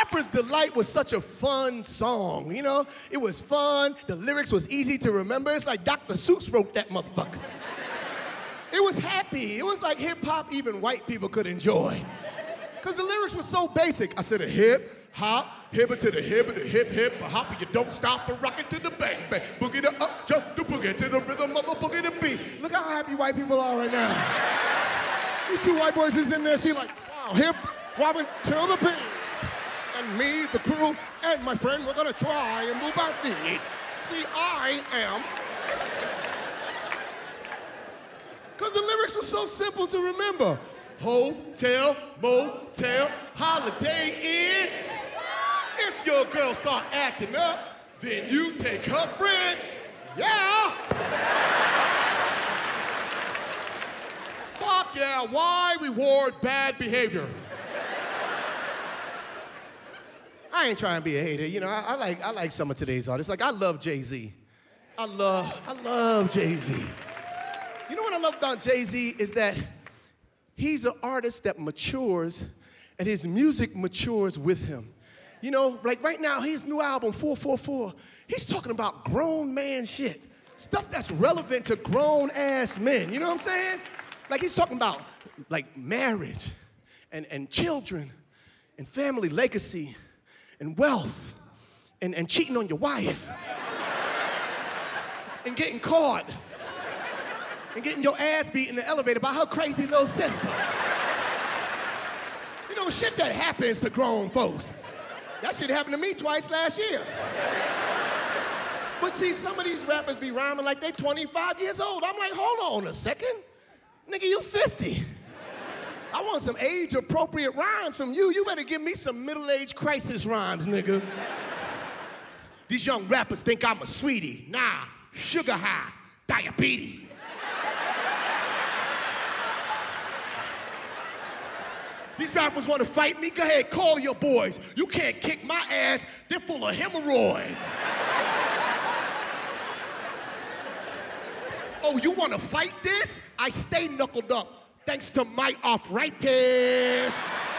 Rapper's Delight was such a fun song, you know? It was fun, the lyrics was easy to remember. It's like Dr. Seuss wrote that motherfucker. It was happy. It was like hip-hop even white people could enjoy. Because the lyrics were so basic. I said a hip, hop, hip to the hip, hip, hop, you don't stop or rock it to the bang, bang. Boogie the up, jump the boogie to the rhythm of a boogie the beat. Look how happy white people are right now. These two white boys is in there, she like, wow, hip, wobbin' till the beat. And me, the crew, and my friend, we're gonna try and move our feet. See, I am. Because the lyrics were so simple to remember. Hotel, motel, holiday inn. If your girl start acting up, then you take her friend. Yeah. Fuck yeah, why reward bad behavior? I ain't trying to be a hater, you know, I like some of today's artists. Like, I love Jay-Z. I love Jay-Z. You know what I love about Jay-Z is that he's an artist that matures, and his music matures with him. You know, like right now, his new album, 444, he's talking about grown man shit. Stuff that's relevant to grown-ass men, you know what I'm saying? Like, he's talking about, like, marriage, and children, and family legacy, and wealth, and cheating on your wife, and getting caught, and getting your ass beat in the elevator by her crazy little sister. You know, shit that happens to grown folks. That shit happened to me twice last year. But see, some of these rappers be rhyming like they 25 years old. I'm like, hold on a second. Nigga, you 50. I want some age-appropriate rhymes from you. You better give me some middle-age crisis rhymes, nigga. These young rappers think I'm a sweetie. Nah, sugar high, diabetes. These rappers want to fight me? Go ahead, call your boys. You can't kick my ass. They're full of hemorrhoids. Oh, you want to fight this? I stay knuckled up thanks to my arthritis.